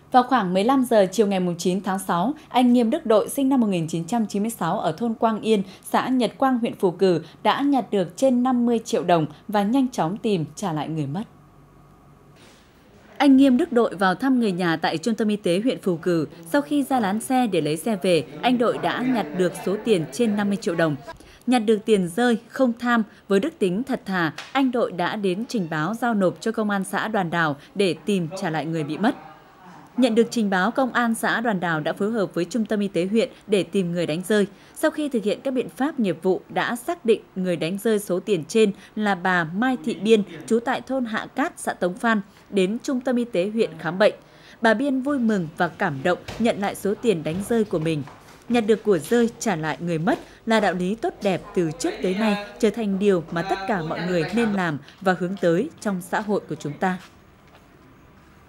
Vào khoảng 15 giờ chiều ngày 9 tháng 6, anh Nghiêm Đức Đội sinh năm 1996 ở thôn Quang Yên, xã Nhật Quang, huyện Phù Cử đã nhặt được trên 50 triệu đồng và nhanh chóng tìm trả lại người mất. Anh Nghiêm Đức Đội vào thăm người nhà tại Trung tâm Y tế huyện Phù Cử. Sau khi ra lán xe để lấy xe về, anh Đội đã nhặt được số tiền trên 50 triệu đồng. Nhặt được tiền rơi, không tham, với đức tính thật thà, anh Đội đã đến trình báo giao nộp cho Công an xã Đoàn Đào để tìm trả lại người bị mất. Nhận được trình báo, Công an xã Đoàn Đào đã phối hợp với Trung tâm Y tế huyện để tìm người đánh rơi. Sau khi thực hiện các biện pháp nghiệp vụ, đã xác định người đánh rơi số tiền trên là bà Mai Thị Biên, trú tại thôn Hạ Cát, xã Tống Phan, đến Trung tâm Y tế huyện khám bệnh. Bà Biên vui mừng và cảm động nhận lại số tiền đánh rơi của mình. Nhặt được của rơi trả lại người mất là đạo lý tốt đẹp từ trước tới nay, trở thành điều mà tất cả mọi người nên làm và hướng tới trong xã hội của chúng ta.